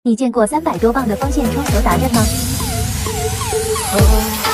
你见过300多磅的方线窗手打刃吗？